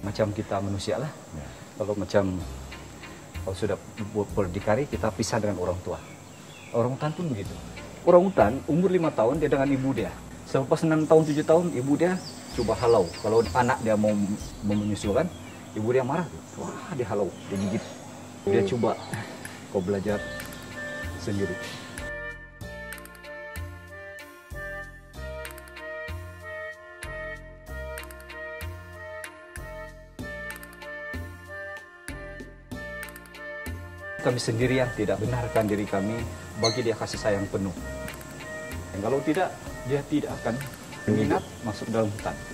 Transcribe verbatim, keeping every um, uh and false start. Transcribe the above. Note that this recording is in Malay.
Macam kita manusia lah. Ya. Kalau macam kalau sudah berdikari, kita pisah dengan orang tua. Orang hutan pun begitu. Orang hutan umur lima tahun dia dengan ibu dia. Selepas enam tahun tujuh tahun ibu dia coba halau. Kalau anak dia mau, mau menyusukan, ibu dia marah. Wah, dia halau, dia gigit. Dia coba kau belajar sendiri. Kami sendiri yang tidak benarkan diri kami, bagi dia kasih sayang penuh. Dan kalau tidak, dia tidak akan minat masuk dalam hutan.